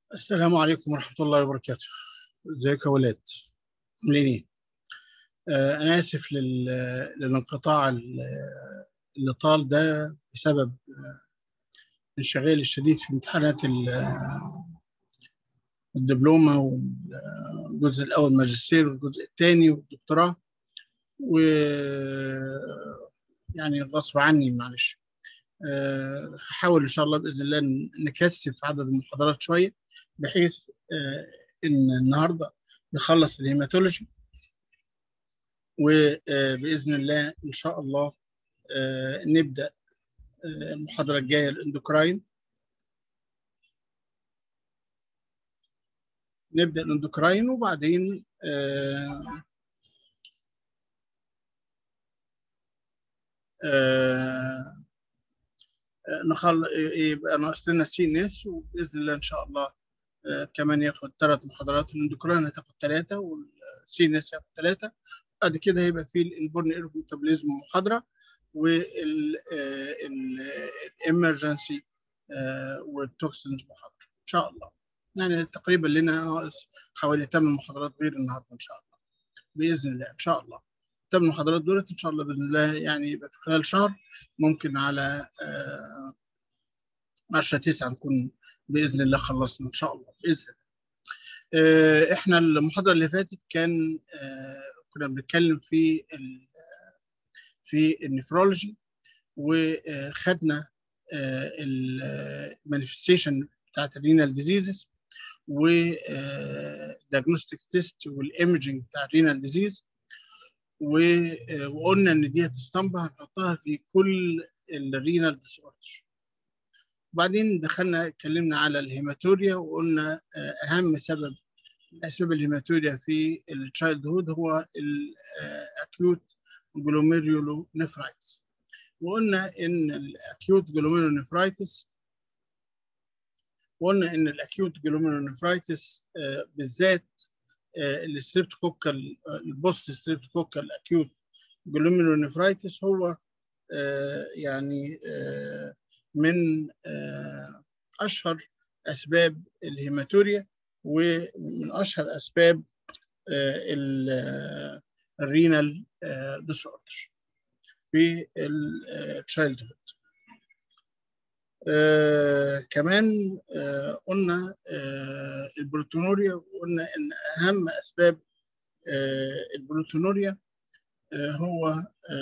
السلام عليكم ورحمة الله وبركاته. ازيك يا ولاد؟ عاملين ايه؟ أنا آسف للانقطاع اللي طال ده بسبب انشغالي الشديد في امتحانات الدبلومة والجزء الأول ماجستير والجزء الثاني والدكتوراه، و يعني غصب عني معلش. هحاول إن شاء الله بإذن الله نكثف عدد المحاضرات شوية، بحيث إن النهاردة نخلص الهيماتولوجي، وبإذن الله إن شاء الله نبدأ المحاضرة الجاية الاندوكراين. نبدأ الاندوكراين وبعدين يبقى ناقص لنا سي ان اس، وبإذن الله إن شاء الله كمان ياخد 3 محاضرات. الاندوكراين هتاخد 3 والسي ان اس هتاخد 3. بعد كده هيبقى في الانبورن ايرور ميتابوليزم محاضرة، والامرجنسي والتوكسينز محاضرة ان شاء الله. يعني تقريبا لنا ناقص حوالي 8 محاضرات غير النهارده ان شاء الله باذن الله. ان شاء الله 8 محاضرات دولت ان شاء الله باذن الله، يعني يبقى في خلال شهر، ممكن على 10/9 نكون باذن الله خلصنا ان شاء الله باذن الله. احنا المحاضره اللي فاتت كنا بنتكلم في النفرولوجي، وخدنا المانيفستيشن بتاعت الرينال ديزيزز والدياجنوستيك تيست والايمجنج بتاع الرينال ديزيز، وقلنا ان دي اسطمبه هنحطها في كل الرينال ديس اوردر. وبعدين دخلنا اتكلمنا على الهيماتوريا، وقلنا اهم سبب من اسباب الهيماتوريا في التشايلد هود هو الاكيوت جلوميريولونيفرايتس. وقلنا ان الاكيوت جلوميرولونيفرايتس بالذات الستريبتوكوكال، البوست ستريبتوكوكال اكيوت جلوميرولونيفرايتس هو يعني من اشهر اسباب الهيماتوريا، ومن اشهر اسباب الرينال ديس اوردر في التشايلد هود. كمان قلنا البروتونوريا، وقلنا ان اهم اسباب البروتونوريا هو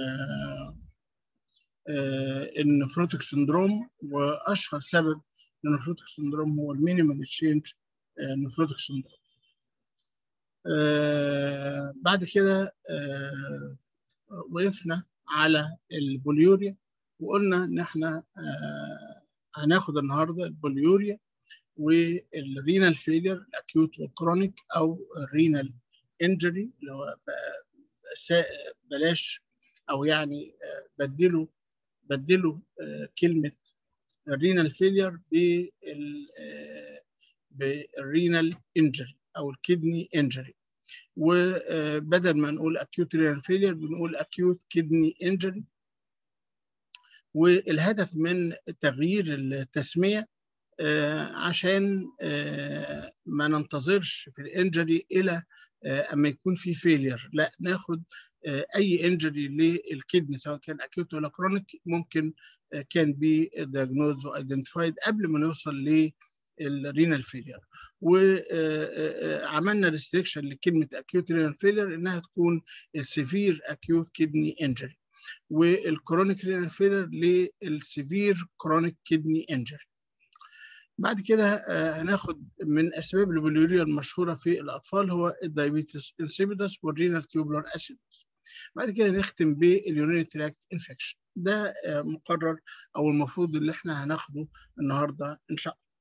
النفروتيك سندروم، واشهر سبب للنفروتيك سندروم هو المينيمال تشينج نفروتيك سندروم. بعد كده وقفنا على البوليوريا، وقلنا ان احنا هناخد النهارده البوليوريا والرينال فيلير الاكيوت والكرونيك، او الرينال انجري، اللي هو بلاش، او يعني بدلوا كلمه الرينال فيلير بالرينال انجري او الكدني انجري، وبدل ما نقول acute renal failure بنقول acute kidney injury. والهدف من تغيير التسمية عشان ما ننتظرش في الانجري إلى أما يكون في فيلير، لا ناخد أي انجري للكدني سواء كان acute ولا chronic ممكن كان بي diagnosed و identified قبل ما نوصل الرينال فيلير. وعملنا ريستريكشن لكلمه اكيوت رينال فيلير انها تكون السيفير اكيوت كدني انجري، والكرونيك رينال فيلير للسيفير كرونيك كدني انجري. بعد كده هناخد من اسباب البوليوريا المشهوره في الاطفال هو الدايابيتس انسيبيدس والرينال تيوبولار اسيدوس. بعد كده نختم باليورينري تراكت انفكشن. ده مقرر او المفروض اللي احنا هناخده النهارده ان شاء الله.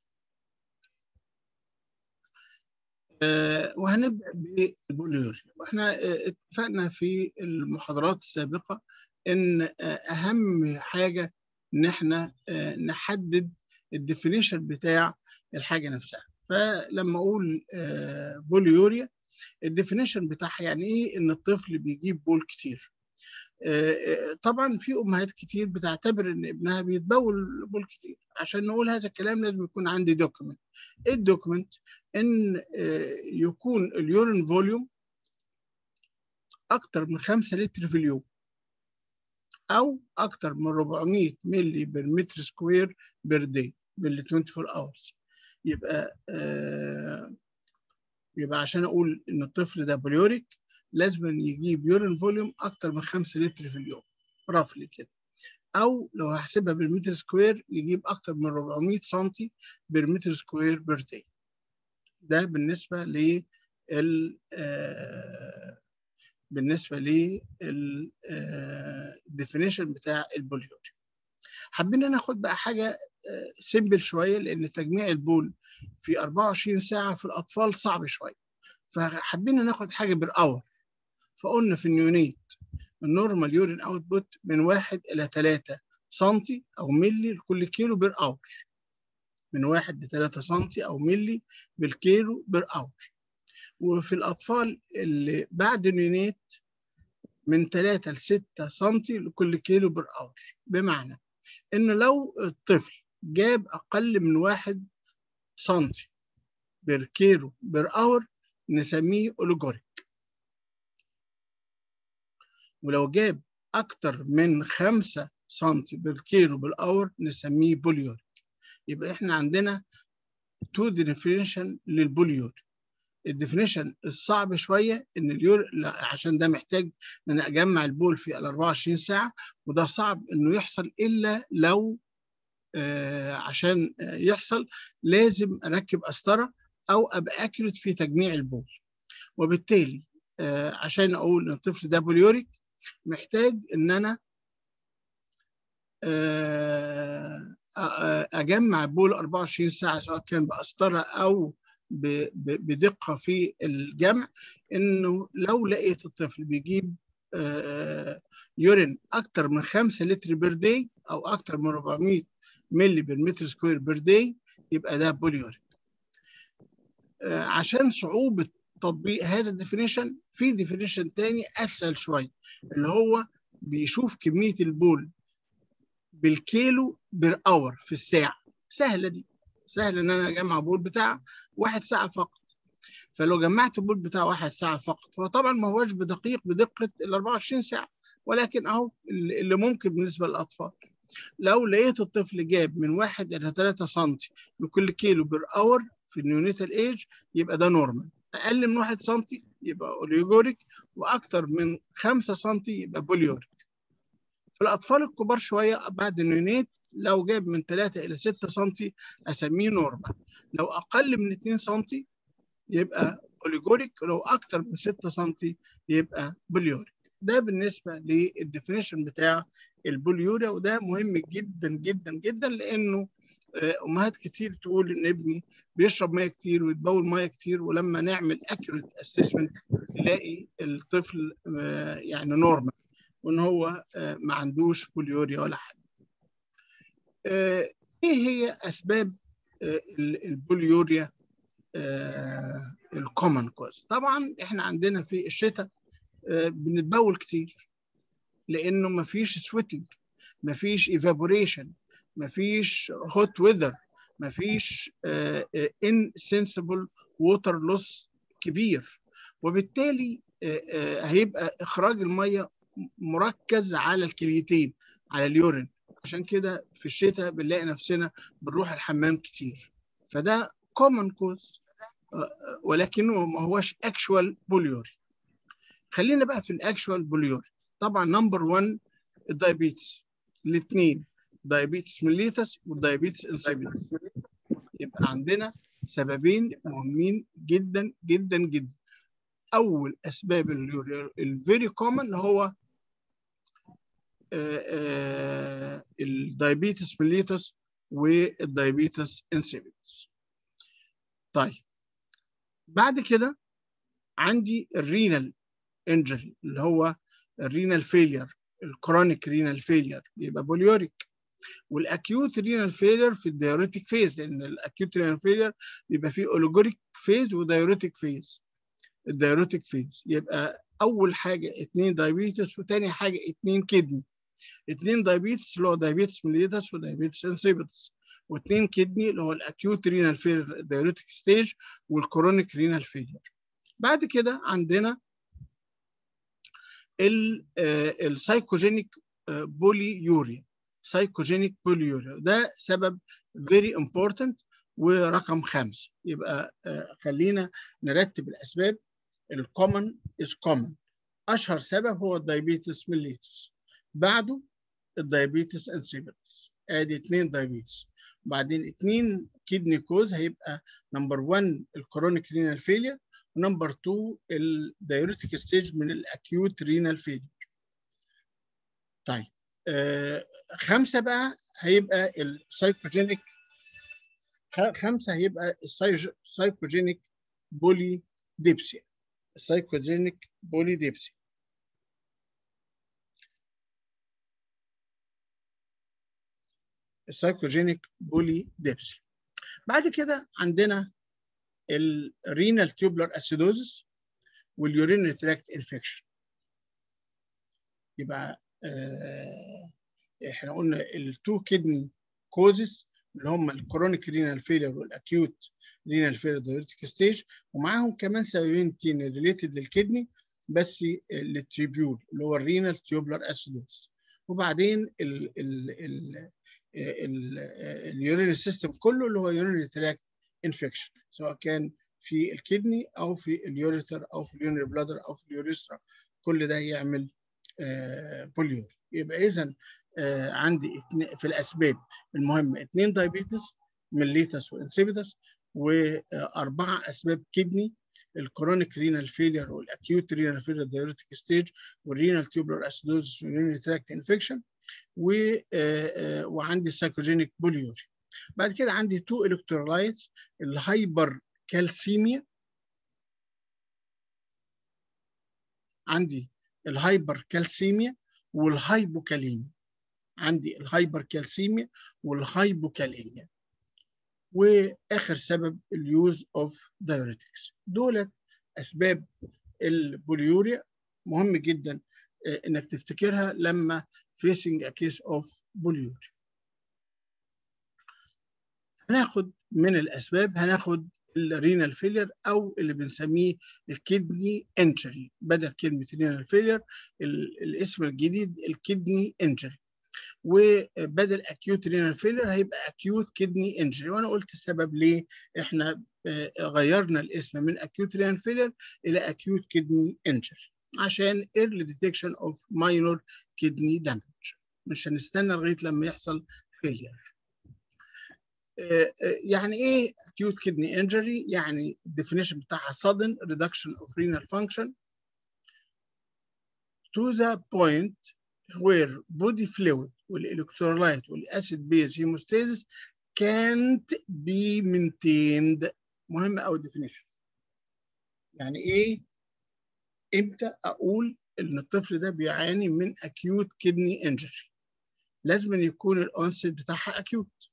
وهنبدأ بالبوليوريا. واحنا اتفقنا في المحاضرات السابقة ان اهم حاجة ان احنا نحدد الديفينيشن بتاع الحاجة نفسها. فلما اقول بوليوريا، الديفينيشن بتاعها يعني ايه؟ ان الطفل بيجيب بول كتير. طبعا في امهات كتير بتعتبر ان ابنها بيتبول بول كتير. عشان نقول هذا الكلام لازم يكون عندي دوكيمنت. ايه الدوكيمنت؟ ان يكون اليورين فوليوم اكتر من 5 لتر في اليوم، او اكتر من 400 مللي بالمتر سكوير بير داي بال 24 اورز. يبقى عشان اقول ان الطفل ده بوليوريك لازم يجيب يورين فوليوم اكتر من 5 لتر في اليوم رفلي كده، او لو هحسبها بالمتر سكوير يجيب اكتر من 400 سم بالمتر سكوير بير داي. ده بالنسبه ل بالنسبه للديفينيشن بتاع البوليوري. حابين ناخد بقى حاجه سيمبل شويه، لان تجميع البول في 24 ساعه في الاطفال صعب شويه، فحابين ناخد حاجه بالاور. فقلنا في النيونيت النورمال يورين اوتبوت من 1 إلى 3 سم او ملي لكل كيلو بير اور. من 1 ل 3 سم او ملي بالكيلو بير اور. وفي الاطفال اللي بعد النيونيت من 3 ل 6 سم لكل كيلو بير اور. بمعنى انه لو الطفل جاب اقل من 1 سم بير كيلو بير اور نسميه اوليجوريك، ولو جاب اكتر من 5 سم بالكيلو بالاور نسميه بوليوريك. يبقى احنا عندنا 2 ديفينيشن للبوليوريك. الديفينيشن الصعب شويه ان عشان ده محتاج ان انا اجمع البول في 24 ساعه، وده صعب انه يحصل الا لو عشان يحصل لازم اركب قسطره او ابقى اكيوريت في تجميع البول. وبالتالي عشان اقول ان الطفل ده بوليوريك محتاج ان انا اجمع بول 24 ساعه سواء كان بقسطره او بدقه في الجمع. انه لو لقيت الطفل بيجيب يورين اكتر من 5 لتر بير داي او اكتر من 400 مللي بالمتر سكوير بير داي يبقى ده بوليوريك. عشان صعوبه تطبيق هذا الديفينيشن في ديفينيشن تاني اسهل شويه، اللي هو بيشوف كميه البول بالكيلو بير اور في الساعه. سهله دي، سهل ان انا اجمع بول بتاع 1 ساعه فقط. فلو جمعت بول بتاع 1 ساعه فقط، هو طبعا ما هوش بدقه ال 24 ساعه، ولكن اهو اللي ممكن بالنسبه للاطفال. لو لقيت الطفل جاب من 1 إلى 3 سم لكل كيلو بير اور في النيونيتال ايج يبقى ده نورمال. اقل من 1 سم يبقى اوليجوريك، واكثر من 5 سم يبقى بوليوريك. في الاطفال الكبار شويه بعد النيونيت لو جاب من 3 إلى 6 سم اسميه نورمال. لو اقل من 2 سم يبقى اوليجوريك، ولو اكثر من 6 سم يبقى بوليوريك. ده بالنسبه للديفينيشن بتاع البوليوريا، وده مهم جدا جدا جدا، لانه امهات كتير تقول ان ابني بيشرب ميه كتير ويتبول ميه كتير، ولما نعمل اكيوريت اسسمنت نلاقي الطفل يعني نورمال، وان هو ما عندوش بوليوريا ولا حاجه. ايه هي اسباب البوليوريا الكومن كوز؟ طبعا احنا عندنا في الشتاء بنتبول كتير، لانه ما فيش سويتنج، ما فيش ايفابوريشن، ما فيش هوت ويذر، ما فيش انسنسبل ووتر لوس كبير، وبالتالي هيبقى اخراج الميه مركز على الكليتين، على اليورين. عشان كده في الشتاء بنلاقي نفسنا بنروح الحمام كتير. فده common cause، ولكنه ما هوش actual بوليوري. خلينا بقى في الاكشوال بوليوري. طبعا نمبر 1 الدايابيتس، الاثنين دايابيتس ميليتس والدايابيتس انسيبيتس. يبقى عندنا سببين مهمين جدا جدا جدا. اول اسباب الفيري كومن هو الدايابيتس ميليتس والدايابيتس انسيبيتس. طيب بعد كده عندي الرينال انجري اللي هو الرينال فيلير، الكرونيك رينال فيلير يبقى بوليوريك. والاكيوت رينال فيلير في الدايوريتيك فيز، لان الاكيوت رينال فيلير بيبقى فيه اوليجوريك فيز ودايوريتيك فيز. الدايوريتيك فيز يبقى اول حاجه 2 دايابيتس، وثاني حاجه 2 كدني. 2 دايابيتس اللي هو دايابيتس ميليتس ودايابيتس انسيبيتس، و2 كدني اللي هو الاكيوت رينال فيلر دايوريتك ستيج والكرونيك رينال فيلر. بعد كده عندنا السايكوجينيك بوليوريا. سايكوجينيك بوليوريا ده سبب very important ورقم 5. يبقى خلينا نرتب الاسباب. الكومن از كومن. اشهر سبب هو الدايابيتس ميليتس، بعده الدايابيتس انسيبيتس، ادي 2 دايابيتس. وبعدين 2 كيدني كوز هيبقى نمبر 1 الكرونيك رينال فيلير، ونمبر 2 الدايوريتك ستيج من الاكيوت رينال فيلير. طيب 5 بقى هيبقى السايكوجينيك. 5 هيبقى السايكوجينيك بولي ديبسيا. السايكوجينيك بولي ديبسيا. السايكوجينيك بولي ديبسيا. بعد كده عندنا الرينال تيوبلر اسيدوزس واليورينري تراكت انفكشن. يبقى احنا قلنا التو كدني كوزز اللي هم الكرونيك رينال فيلر والاكيوت رينال فيلر دايوريتك ستيج، ومعاهم كمان سببين تاني ريليتد للكدني بس للتيبيول اللي هو الرينال تيوبلر اسيدوز. وبعدين اليورينري سيستم كله اللي هو يورينري تراكت انفكشن، سواء كان في الكدني او في اليوريتر او في اليورينري بلادر او في اليوريثرا، كل ده يعمل بوليور. يبقى اذا عندي في الاسباب المهمه 2 دايابيتس ميليتس وانسيبيتس، و4 اسباب كدني: الكرونيك رينال فيلير والاكيوت رينال فيلير دايوريتك ستيج والرينال تيوبلر اسيدوزس واليورينري تراكت انفكشن، وعندي السايكوجينيك بوليوري. بعد كده عندي 2 الكترولايتس: الهايبر كالسيميا. عندي الهايبر كالسيميا والهايبوكاليميا. عندي الهايبر كالسيميا والهايبوكاليميا. واخر سبب اليوز اوف دايوريتكس. دولت اسباب البوليوريا، مهم جدا انك تفتكرها لما facing a case of بوليوريا. هناخد من الاسباب، هناخد الرينال فيلير او اللي بنسميه الكدني انجري، بدل كلمه رينال فيلير الاسم الجديد الكدني انجري، وبدل اكيوت رينال فيلير هيبقى اكيوت كدني انجري. وانا قلت السبب ليه احنا غيرنا الاسم من اكيوت رينال فيلير الى اكيوت كدني انجري، عشان early detection of minor kidney damage. مش هنستنى لغايه لما يحصل فيلير. يعني ايه acute kidney injury؟ يعني الديفينيشن بتاعها sudden reduction of renal function to the point where body fluid والelectrolyte والacid base hemostasis can't be maintained. مهم قوي الديفينيشن. يعني ايه؟ امتى اقول ان الطفل ده بيعاني من acute kidney injury؟ لازم يكون الانست بتاعها acute.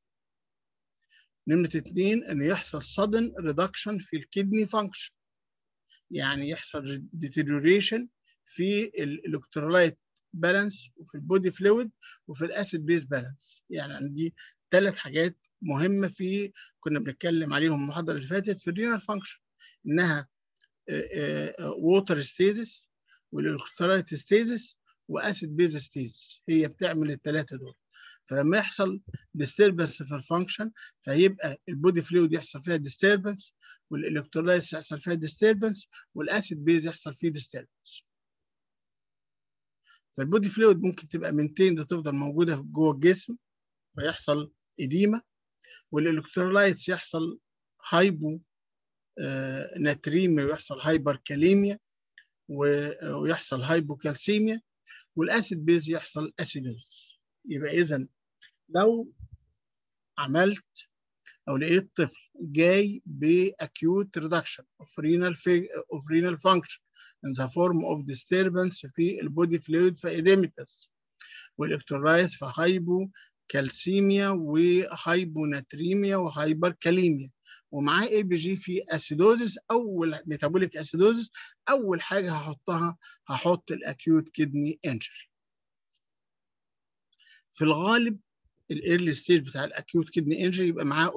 نمرة 2 ان يحصل sudden reduction في الكدني function، يعني يحصل deterioration في الالكترولايت بالانس وفي البودي فلويد وفي الاسيد بيز بالانس. يعني عندي 3 حاجات مهمه في كنا بنتكلم عليهم المحاضره اللي فاتت في الرينال فانكشن، انها ووتر ستيزس والالكترولايت ستيزس واسيد بيز ستيزس، هي بتعمل ال3 دول. فلما يحصل disturbance في الفانكشن فهيبقى البودي فلويد يحصل فيها disturbance، والالكترولايتس يحصل فيها disturbance، والاسيد بيز يحصل فيه disturbance. فالبودي فلويد ممكن تبقى مينتيند، تفضل موجوده جوه الجسم فيحصل اديمه، والالكترولايتس يحصل هايبو ناتريميا ويحصل هايبر كاليميا ويحصل هايبوكالسيميا، والاسيد بيز يحصل اسيدوز. يبقى اذا لو عملت او لقيت طفل جاي باكيوت ريدكشن اوف رينال فانكشن in the form of disturbance في البودي فلويد فايديمتس، والالكترولايت فهايبو كالسيميا وهايبوناتريميا وهايبر كاليميا، ومعاه اي بي جي في اسيدوزس، اول ميتابوليك اسيدوزس، اول حاجه هحط الاكيوت كدني انجري. في الغالب الايرلي ستيج بتاع الاكيوت كدني انجري يبقى معاه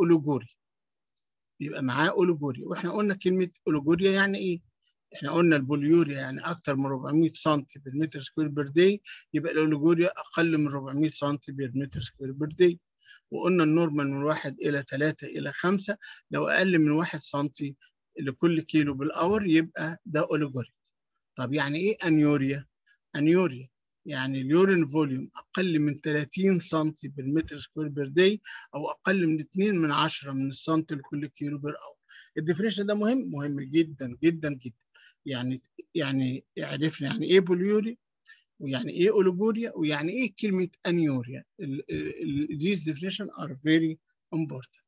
اوليجوريا، واحنا قلنا كلمه اوليجوريا يعني ايه؟ احنا قلنا البوليوريا يعني اكثر من 400 سم بالمتر سكوير بير داي، يبقى الاوليجوريا اقل من 400 سم بالمتر سكوير بير داي. وقلنا النورمال من 1 إلى 3 إلى 5، لو اقل من 1 سم لكل كيلو بالاور يبقى ده اوليجوريا. طب يعني ايه انيوريا؟ انيوريا يعني اليورين فوليوم اقل من 30 سم بالمتر سكوير بير داي، او اقل من 2/10 من السنتي لكل كيلو بير اور. الديفينيشن ده مهم جدا جدا جدا. يعني عرفنا يعني ايه بوليوريا، ويعني ايه اوليجوريا، ويعني ايه كلمه انيوريا. these definition are very important.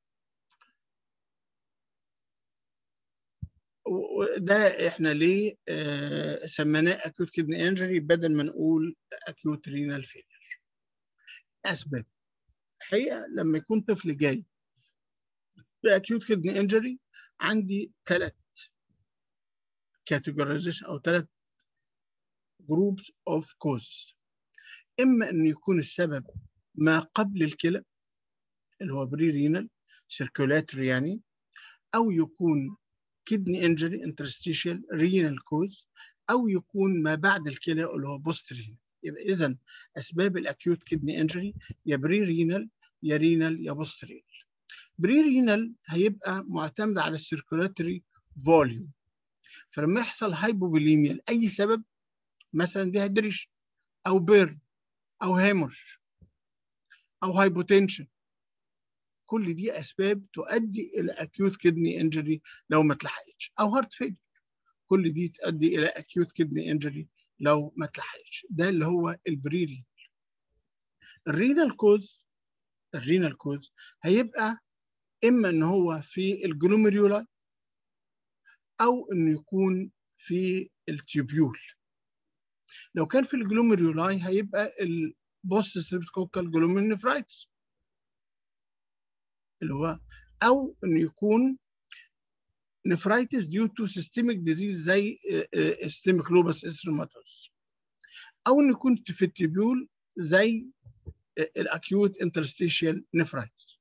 وده احنا ليه سميناه اكيوت كدني انجري بدل ما نقول اكيوت رينال فيلير. اسباب الحقيقه لما يكون طفل جاي باكيوت كدني انجري، عندي 3 كاتيجورايزيشن او 3 جروبس اوف كوز. اما انه يكون السبب ما قبل الكلى اللي هو بري رينال سيركولاتري يعني، او يكون كدني انجري انترستيشال رينال كوز، او يكون ما بعد الكلى اللي هو بوست رينال. يبقى اذا اسباب الاكيوت كدني انجري يا بري رينال يا رينال يا بوست رينال. بري رينال هيبقى معتمد على السيركولاتري فوليوم، فلما يحصل هايبوفوليميا لاي سبب، مثلا ديهيدريشن او بيرن او هيمورج او هايبوتنشن، كل دي اسباب تؤدي الى اكيوت كدني انجري لو ما اتلحقتش، او هارت فيلير، كل دي تؤدي الى اكيوت كدني انجري لو ما اتلحقتش. ده اللي هو البريري. الرينال كوز هيبقى اما ان هو في الجلوميريولاي، او انه يكون في التيوبيول. لو كان في الجلوميريولاي هيبقى البوست ستريبتوكوكال جلوميرونيفرايتس اللي هو، او انه يكون نفرايتس ديو تو سيستميك ديزيز زي سيستميك لوبس اريثماتوس، او انه يكون في التيبيول زي الاكيوت انترستيشيال نفرايتس،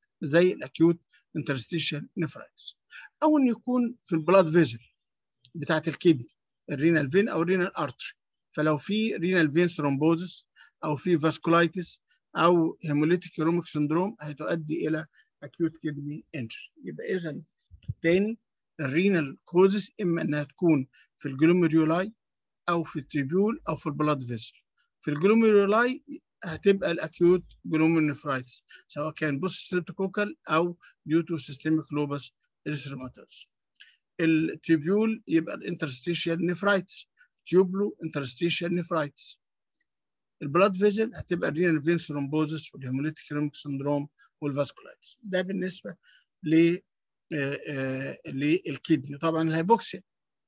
او انه يكون في البلاد فيزل بتاعت الكدني، الرينال فين او الرينال ارتري. فلو في رينال فين ثرومبوزس او في فاسكولايتس او هيموليتيك يوروميك سندروم هتؤدي الى اكيوت كدني انجري. يبقى اذا تاني الرينال كوزس اما انها تكون في الجلوميريولاي او في التيبيول او في البلاد فيزل. في الجلوميريولاي هتبقى الاكيوت جلوميرونيفرايتس سواء كان بوست ستريبتوكوكال او ديو تو سيستميك لوبس اريثماتوس. التيبيول يبقى الانترستيشيال نفرايتس، تيوبلو انترستيشيال نفرايتس. البلاد فيزل هتبقى الرينال فين ثرومبوزس والهيموليتيك يوروميك سندروم والفاسكولايتس. ده بالنسبه للكدني. طبعا الهيبوكسيا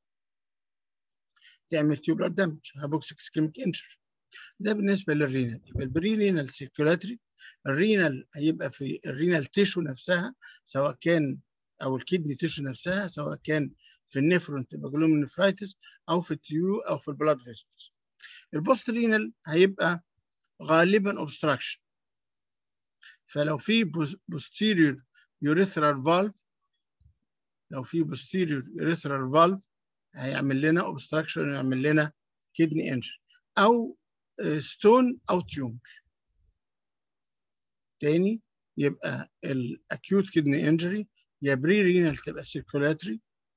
تعمل تيوبلر دامج، هيبوكسيك اسكيميك انجري. ده بالنسبه للرينال. يبقى البري رينال سيركولاتري، الرينال هيبقى في الرينال تيشو نفسها سواء كان، او الكدني تيشو نفسها سواء كان في النفرون تبقى جلوميرونيفرايتس او في التيو او في البلاد فيسلز. البوست رينال هيبقى غالبا اوبستراكشن، فلو في posterior urethral valve، لو في posterior urethral valve هيعمل لنا اوبستراكشن ويعمل لنا كدني انجري، او ستون او تيومر. تاني يبقى الاكيوت كدني انجري يا بري رينال تبقى سيركولاتري،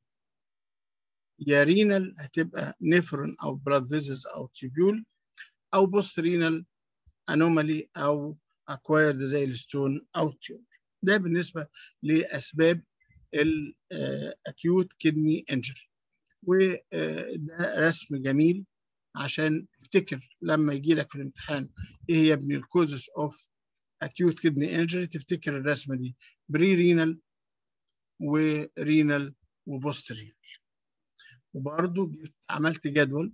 يا رينال هتبقى نفرون او بلاد فيزز او تيبيول، او بوست رينال انومالي او اكوايرد زي الستون او التيومر. ده بالنسبه لاسباب الاكيوت كدني انجري. وده رسم جميل عشان تفتكر لما يجي لك في الامتحان ايه هي ابن الكوزز اوف اكيوت كدني انجري، تفتكر الرسمه دي بري رينال ورينال وبوست رينال. وبرضه عملت جدول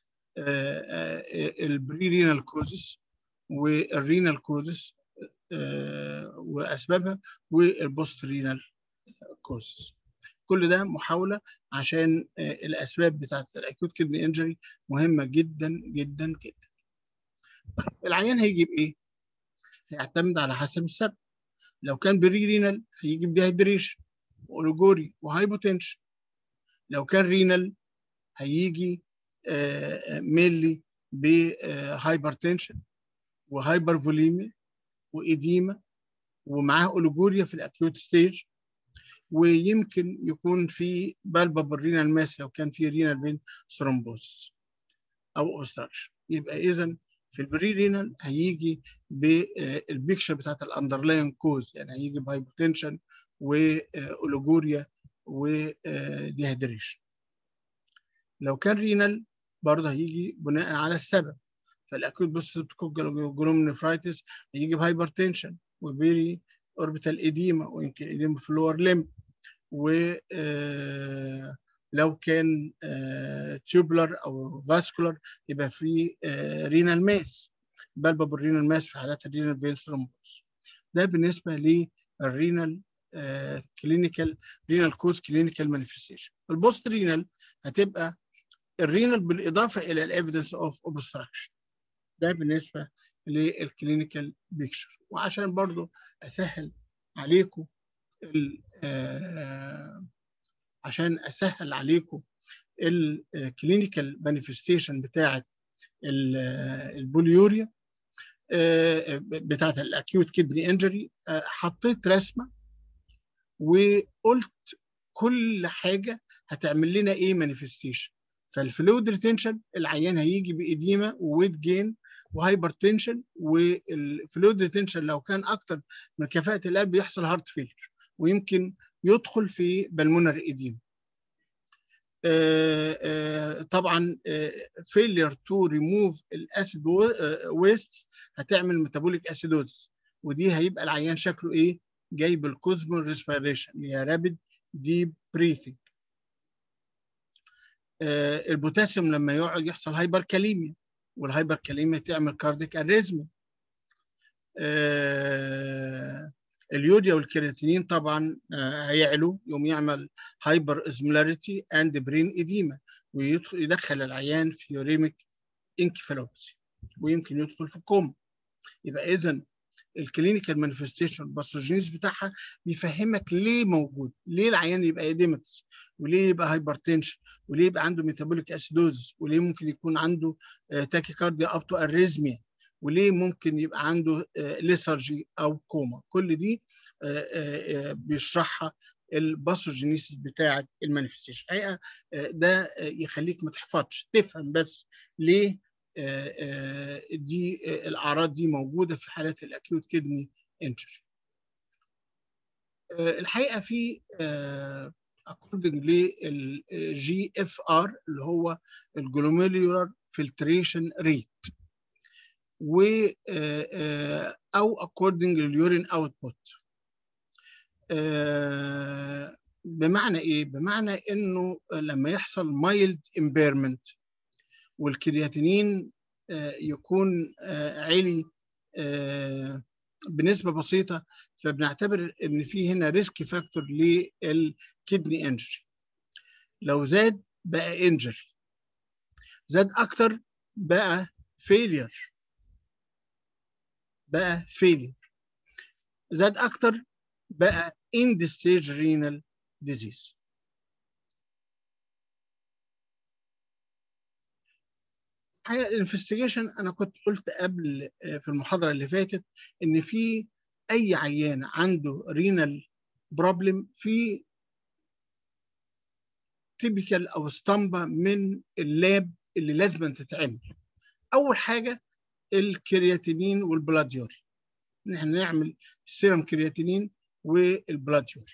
البري رينال كوزز والرينال كوزز واسبابها، والبوست رينال كوزز. كل ده محاولة عشان الأسباب بتاعت الأكيوت كدني إنجري مهمة جدا جدا جدا. العيان هيجي بإيه؟ هيعتمد على حسب السبب. لو كان بري رينال هيجي بديهيدريشن واوليجوري وهايبوتنشن. لو كان رينال هيجي مينلي بهايبرتنشن وهايبر فوليميا وإديمة ومعاه اوليجوريا في الأكيوت ستيج، ويمكن يكون في بالبابل رينال ماس لو كان في رينال فين ثرومبوس او اوبستراكشن. يبقى اذا في البري رينال هيجي بالبيكشر بتاعت الاندرلاين كوز، يعني هيجي بهايبوتنشن واوليجوريا وديهيدريشن. لو كان رينال برضه هيجي بناء على السبب. فالاكيوت جلوميرونيفرايتس هيجي بهايبرتنشن وبيري اوربيتال ايديما ويمكن ايديما في اللور ليمب. ولو كان تيوبلر او فاسكولار يبقى في رينال ماس، بالبابل رينال ماس في حالات الرينال فين ثرومبوس. ده بالنسبه للرينال كلينيكال رينال كوز كلينيكال مانيفستيشن. البوست رينال هتبقى الرينال بالاضافه الى الايفيدنس اوف اوبستراكشن. ده بالنسبه للكلينيكال بيكتشر. وعشان برضو اسهل عليكم عشان اسهل عليكم الكلينيكال مانيفستيشن بتاعه البوليوريا بتاعه الاكيوت كدني انجري، حطيت رسمه وقلت كل حاجه هتعمل لنا ايه مانيفستيشن. فالفلويد ريتنشن العيان هيجي بإديمة وويت جين وهايبرتنشن، والفلويد ريتنشن لو كان اكتر من كفاءة القلب يحصل هارت فيلر ويمكن يدخل في بالمونر إديمة. طبعا failure to remove الاسيد ويست هتعمل ميتابوليك اسيدوز، ودي هيبقى العيان شكله ايه؟ جاي بالكوزمول ريسبيريشن اللي هي رابيد ديب بريثنج. البوتاسيوم لما يقعد يحصل هايبر كاليميا، والهايبر كاليميا تعمل كارديك اريزمي. اليوريا والكرياتينين طبعا هيعلوا، يوم يعمل هايبر اسمولاريتي اند برين اديما، ويدخل العيان في يوريميك انكفالوباثي ويمكن يدخل في كوما. يبقى اذا الكلينيكال مانيفستيشن الباثوجينيز بتاعها بيفهمك ليه موجود، ليه العيان يبقى ايديمتس، وليه يبقى هايبرتنشن، وليه يبقى عنده ميتابوليك اسيدوز، وليه ممكن يكون عنده تاكيكارديا اب تو اريزميا، وليه ممكن يبقى عنده ليثارجي او كوما. كل دي بيشرحها الباثوجينيسيس بتاعه المانيفستيشن. الحقيقه ده يخليك ما تحفظش، تفهم بس ليه دي الاعراض دي موجوده في حالات الاكيوت كدني انجري. الحقيقه في according للجي اف ار اللي هو الجلوميرولار فلتريشن ريت، و او according لليورين اوتبوت. بمعنى ايه؟ بمعنى انه لما يحصل مايلد امبيرمنت والكرياتينين يكون عالي بنسبه بسيطه، فبنعتبر ان في هنا ريسك فاكتور للكدني انجري. لو زاد بقى انجري، زاد اكتر بقى فيلير، زاد اكتر بقى end stage renal disease. الحقيقه الانفستيجيشن انا كنت قلت قبل في المحاضره اللي فاتت ان في اي عيان عنده رينال بروبلم في تيبيكال او اسطمبه من اللاب اللي لازم تتعمل. اول حاجه الكرياتينين والبلاد يوري، نحن نعمل السيرم كرياتينين والبلاد يوري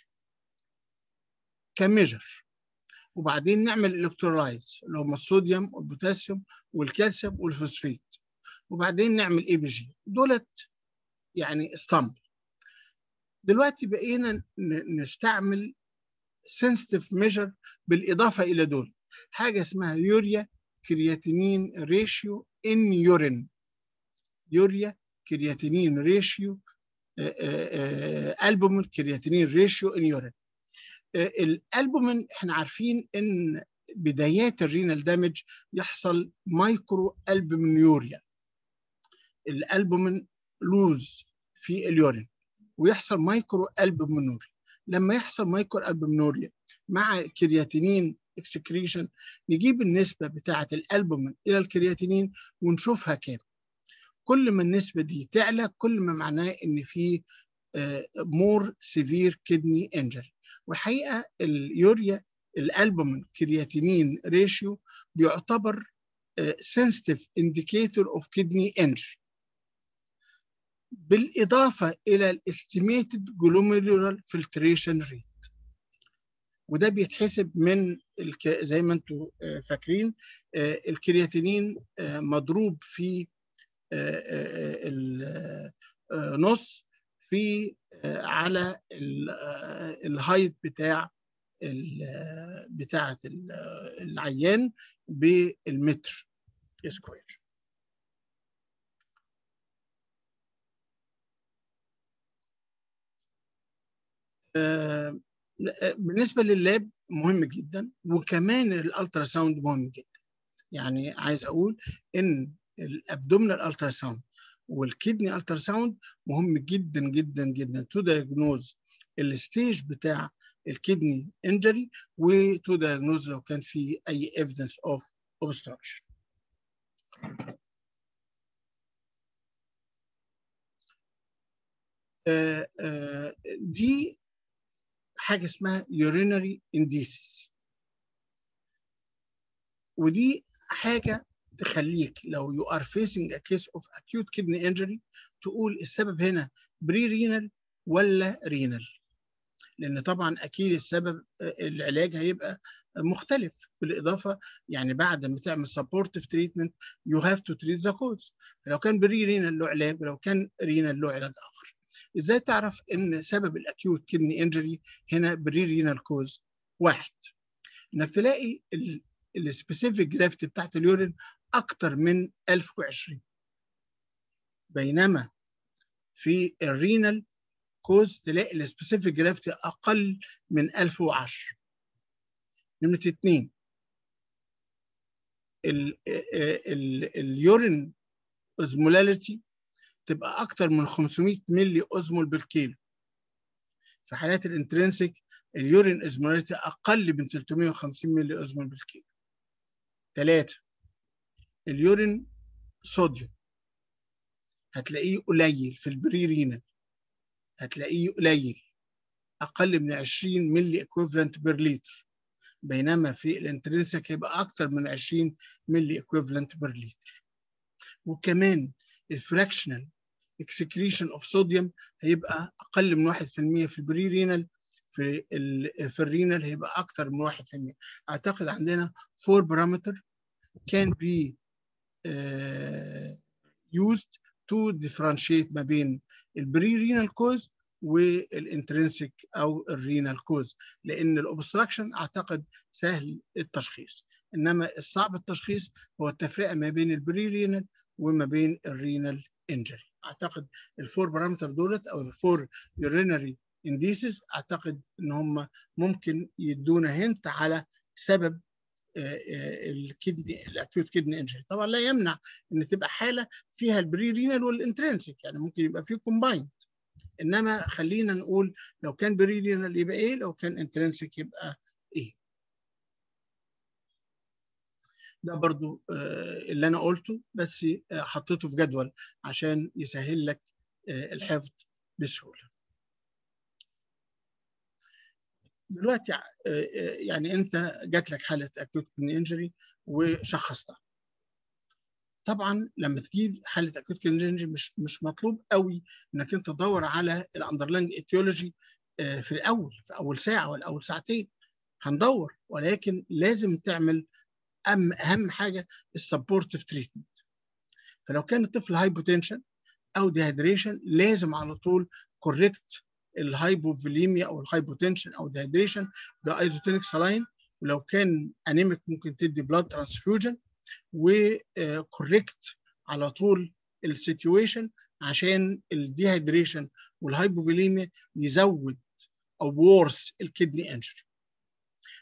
كميجر، وبعدين نعمل الكترولايتس اللي هم الصوديوم والبوتاسيوم والكالسيوم والفوسفيت، وبعدين نعمل اي بي جي. دولت يعني اسطمبة. دلوقتي بقينا نستعمل سنسيتيف ميجر بالاضافه الى دول، حاجه اسمها يوريا كرياتينين ريشيو ان يورين. يوريا كرياتينين ريشيو البومين كرياتينين ريشيو ان يورين. الالبومين احنا عارفين ان بدايات الرينال دامج يحصل مايكرو البومينيوريا، الالبومين لوز في اليورين ويحصل مايكرو البومينوريا. لما يحصل مايكرو البومينوريا مع الكرياتينين اكسكريشن نجيب النسبه بتاعه الالبومين الى الكرياتينين ونشوفها كام. كل ما النسبه دي تعلى كل ما معناه ان في مور سيفير كدني انجري. والحقيقه اليوريا الالبومين كرياتينين ريشيو بيعتبر sensitive indicator of kidney injury بالاضافه الى الاستيميتد glomerular filtration rate، وده بيتحسب من زي ما انتم فاكرين الكرياتينين مضروب في النص في على الهايت بتاعه العيان بالمتر سكوير. بالنسبه لللاب مهم جدا، وكمان الالترا ساوند مهم جدا. يعني عايز اقول ان الابدومينال الترا ساوند والكدني الترا ساوند مهم جدا جدا جدا تو دايجنوز الستيج بتاع الكدني انجري وتو دايجنوز لو كان في اي ايفيدنس اوف اوبستراكشن. دي حاجه اسمها urinary indices، ودي حاجه تخليك لو you are facing a case of acute kidney injury تقول السبب هنا بري رينال ولا رينال، لان طبعا اكيد السبب العلاج هيبقى مختلف. بالاضافه يعني بعد ما تعمل supportive treatment you have to treat the cause. لو كان بري رينال له علاج ولو كان رينال له علاج اخر. ازاي تعرف ان سبب الاكيوت كدني انجري هنا بري رينال كوز؟ واحد، انك تلاقي السبيسيفيك جرافيتي بتاعت اليورين اكتر من 1020، بينما في الرينال كوز تلاقي السبيسيفيك جرافيتي اقل من 1010. نمرة 2 اليورين اوزمولاليتي تبقى اكتر من 500 ملي اوزمول بالكيلو. في حالات الانترنسيك اليورين اوزمولاليتي اقل من 350 ملي اوزمول بالكيلو. 3 اليورين صوديوم هتلاقيه قليل في البري رينال، هتلاقيه قليل اقل من 20 ملي اكويفالنت بير لتر، بينما في الانترنسيك هيبقى اكتر من 20 ملي اكويفالنت بير لتر. وكمان الفراكشنال اكسكريشن اوف صوديوم هيبقى اقل من 1% في البري رينال، في الرينال هيبقى اكتر من 1%. اعتقد عندنا 4 بارامتر can be used to differentiate ما بين البري رينال كوز والانترنسيك او الرينال كوز، لان الاوبستراكشن اعتقد سهل التشخيص، انما الصعب التشخيص هو التفرقه ما بين البري رينال وما بين الرينال انجري. اعتقد الفور بارامتر دولت او الفور يورينري انديسز اعتقد ان هم ممكن يدونا هنت على سبب الكدني الاكيوت كدني انجري. طبعا لا يمنع ان تبقى حاله فيها البري رينال والانترنسيك، يعني ممكن يبقى فيه كومبايند، انما خلينا نقول لو كان بري رينال يبقى ايه، لو كان انترنسيك يبقى ايه. ده برضو اللي انا قلته، بس حطيته في جدول عشان يسهل لك الحفظ بسهوله. دلوقتي يعني انت جات لك حاله اكيوت كدني انجري وشخصتها. طبعا لما تجيب حاله اكيوت كدني انجري مش مطلوب قوي انك انت تدور على الاندرلاينج ايتيولوجي في اول ساعه ولا اول ساعتين، هندور، ولكن لازم تعمل اهم حاجه السبورتيف تريتمنت. فلو كان الطفل هايبوتنشن او ديهيدريشن لازم على طول كوريكت الهايبوفوليميا او الهايبوتنشن او ديهيدريشن بايزوتونيك سلاين، ولو كان انيميك ممكن تدي بلاد ترانسفيوجن، وكوريكت على طول السيتويشن عشان الديهيدريشن والهايبوفوليميا يزود او وورس الكدني انجري.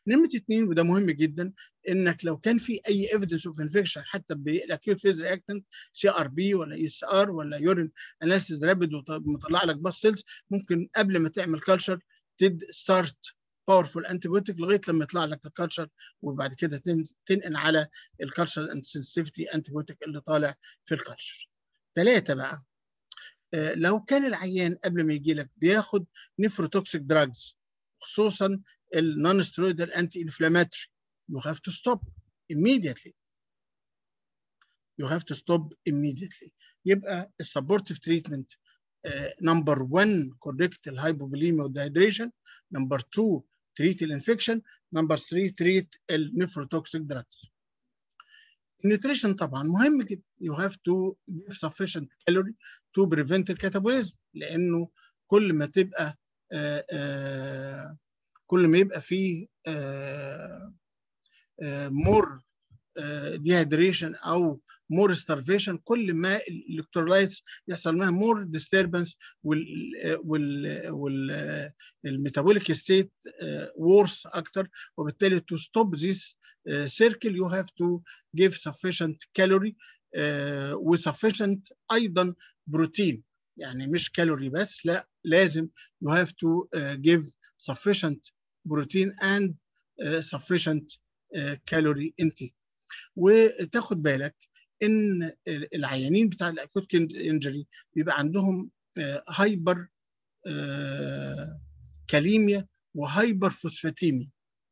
نمرة 2 وده مهم جدا، انك لو كان في اي evidence of infection حتى بالاكيوت فيز رياكتنت CRP ولا ESR ولا يورين اناليسيس رابيد ومطلع لك باس سيلز، ممكن قبل ما تعمل كلشر ستارت باورفول انتيبيوتيك لغايه لما يطلع لك الكلشر، وبعد كده تنقل على الكلشر اند سنسيتيفيتي انتيبيوتيك اللي طالع في الكلشر. 3 بقى، لو كان العيان قبل ما يجي لك بياخد نيفروتوكسيك دراجز خصوصا النون ستيرويدال انتي انفلاماتوري، you have to stop immediately. You have to stop immediately. يبقى السبورتيف تريتمنت نمبر 1 كوركت الهايبوفوليميا والدهيدريشن، نمبر 2 تريت الانفكشن، نمبر 3 تريت النيفروتوكسيك دراجز. النيوتريشن طبعا مهم جدا. You have to give sufficient calorie to prevent الكاتابوليزم، لانه كل ما تبقى كل ما يبقى فيه more dehydration او more starvation، كل ما الالكترولايتس يحصل لها more disturbance والميتابوليك ستيت worse اكتر، وبالتالي to stop this circle you have to give sufficient calorie وsufficient ايضا بروتين، يعني مش كالوري بس، لا لازم you have to give sufficient protein and sufficient calorie intake. وتاخد بالك ان العيانين بتاع الاكوت كيدني انجري بيبقى عندهم هايبر كاليميا وهايبر فوسفاتيميا،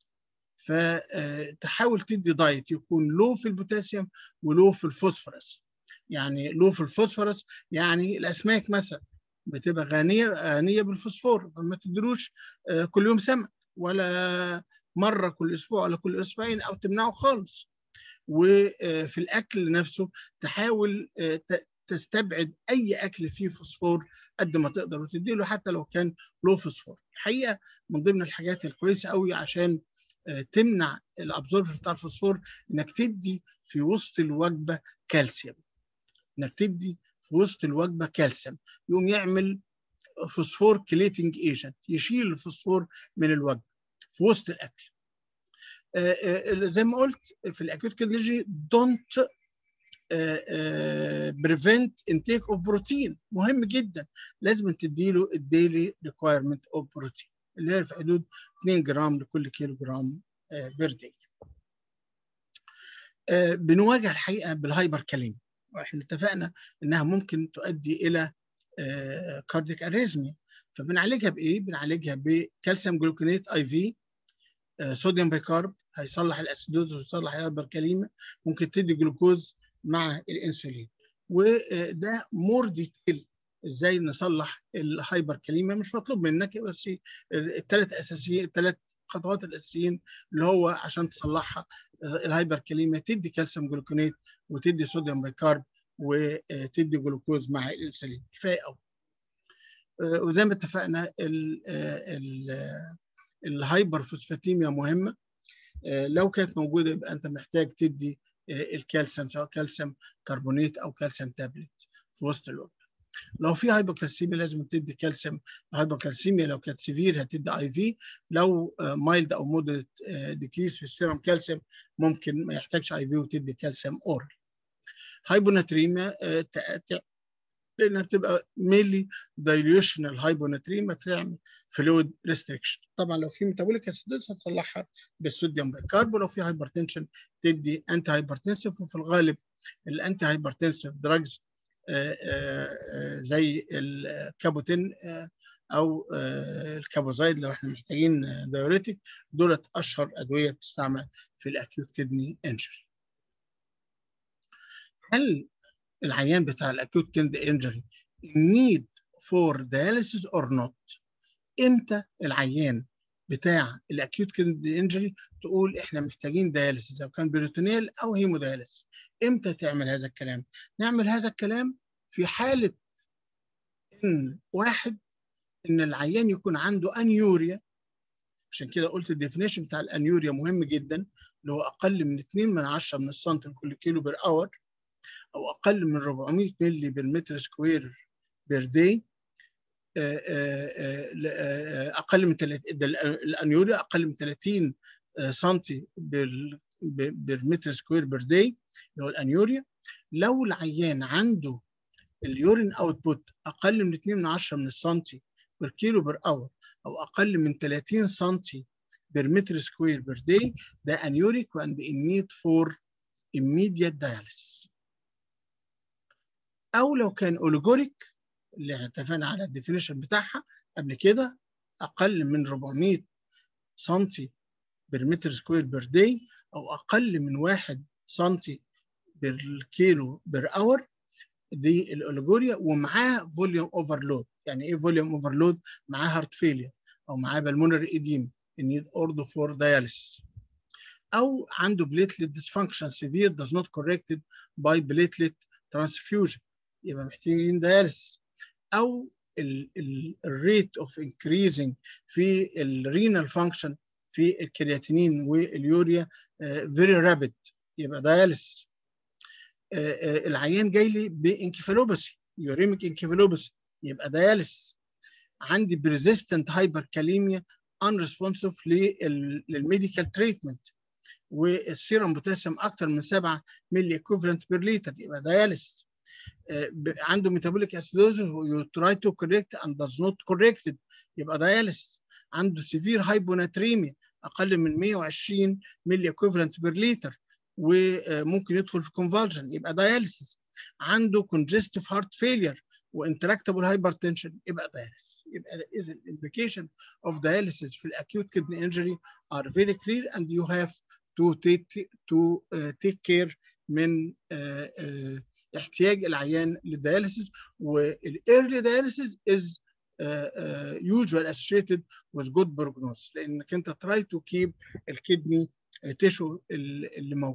فتحاول تدي دايت يكون لو في البوتاسيوم ولو في الفوسفورس. يعني لو في الفوسفورس يعني الاسماك مثلا بتبقى غنيه بالفوسفور، فما تديلوش كل يوم سمك ولا مره كل اسبوع ولا كل اسبوعين، او تمنعه خالص. وفي الاكل نفسه تحاول تستبعد اي اكل فيه فوسفور قد ما تقدر، وتدي له حتى لو كان له فوسفور. الحقيقه من ضمن الحاجات الكويسه قوي عشان تمنع الابزوربشن بتاع الفوسفور انك تدي في وسط الوجبه كالسيوم، انك تدي في وسط الوجبه كالسيوم يقوم يعمل فوسفور كليتنج ايجنت، يشيل الفوسفور من الوجبه في وسط الاكل. زي ما قلت في الاكيوت كيدني دونت بريفنت انتيك اوف بروتين، مهم جدا، لازم تديله الديلي ريكوايرمنت اوف بروتين اللي هي في حدود 2 جرام لكل كيلو جرام بير داي. بنواجه الحقيقه بالهايبر كاليميا، واحنا اتفقنا انها ممكن تؤدي الى كاردياك اريزميا، فبنعالجها بايه؟ بنعالجها بكالسيوم جلوكونات اي في، صوديوم بايكارب هيصلح الاسيدوز ويصلح الهايبر كاليميا، ممكن تدي جلوكوز مع الانسولين. وده مور ديتيل ازاي نصلح الهايبر كاليميا، مش مطلوب منك بس الثلاث خطوات الاساسيين اللي هو عشان تصلحها الهايبر كاليميا، تدي كالسيوم جلوكونات وتدي صوديوم بايكارب وتدي جلوكوز مع الانسولين، كفايه قوي. وزي ما اتفقنا الهايبر فوسفاتيميا مهمه، لو كانت موجوده يبقى انت محتاج تدي الكالسيوم، سواء كالسيوم كربونات او كالسيوم تابلت في وسط الوجبه. لو في هايبوكالسيميا لازم تدي كالسيوم. هايبوكالسيميا لو كانت سيفير هتدي اي في، لو مايلد او مودريت ديكريس في السيرم كالسيوم ممكن ما يحتاجش اي في وتدي كالسيوم اورال. هايبوناتريميا لانها بتبقى ميلي دايليوشنال هايبوناتريميا، بتعمل فلويد ريستريكشن. طبعا لو في ميتابوليك اسيدوز هتصلحها بالصوديوم بايكارب، ولو في هايبرتنشن تدي انتي هايبرتنسيف، وفي الغالب الانتي هايبرتنسيف دراجز زي الكابوتين او الكابوزايد لو احنا محتاجين دايوريتك، دولت اشهر ادويه بتستعمل في الاكيوت كيدني انجري. هل العيان بتاع الاكيوت كيدني انجري need for dialysis or not؟ امتى العيان بتاع الاكيوت كيدني انجري تقول احنا محتاجين دياليسيس، سواء كان بيريتونيل او هيمودياليسيس؟ امتى تعمل هذا الكلام؟ نعمل هذا الكلام في حاله ان واحد ان العيان يكون عنده انيوريا. عشان كده قلت الديفينيشن بتاع الانيوريا مهم جدا، اللي هو اقل من 2/10 من السنتي لكل كيلو بير اور، او اقل من 400 مللي بالمتر سكوير بير داي. اقل من الانيوريا اقل من 30 سنتي بالمتر سكوير بير داي اللي هو الانيوريا. لو العيان عنده اليورين اوتبوت اقل من 2.10 من السنتي بير كيلو بير اور او اقل من 30 سنتي بير متر سكوير بير داي، ده انيوريك واند ان نيد فور immediate dialysis. او لو كان اوليجوريك اللي اتفقنا على الديفينيشن بتاعها قبل كده، اقل من 400 سنتي بير متر سكوير بير داي او اقل من 1 سنتي بالكيلو بير اور، دي الاوليجوريا ومعاه فوليوم اوفرلود. يعني ايه فوليوم اوفرلود؟ معاه هارت فيلير او معاه بالمونري ايديما need order for dialysis، او عنده platelet dysfunction severe does not corrected by platelet transfusion يبقى محتاجين dialysis، او الريت اوف increasing في الرينال فانكشن في الكرياتينين واليوريا very rapid يبقى dialysis. العيان جاي لي بانكفالوباثي يوريميك انكفالوباثي يبقى دياليس. عندي بريزيستنت هايبركاليميا unresponsive للميديكال تريتمنت والسيرم بوتاسيوم اكثر من 7 ملي ايكوفالنت بير لتر يبقى دياليس. عنده ميتابوليك اسيدوزس you try to correct and does not corrected يبقى دياليس. عنده سيفير هايبوناتريميا اقل من 120 ملي ايكوفالنت بير لتر وممكن يدخل في كونفالجن يبقى داياليسيس. عنده كونجستيف هارت فيلير وانتراكتابل هايبرتنشن يبقى داياليسيس. يبقى اذا الامبليكيشن اوف داياليسيس في الاكيوت كدني انجري are very clear and you have to take care من احتياج العيان للدياليسيس. والايرلي داياليسيس is usually associated with good prognosis لانك انت try to keep الكدني تيشو اللي موجود.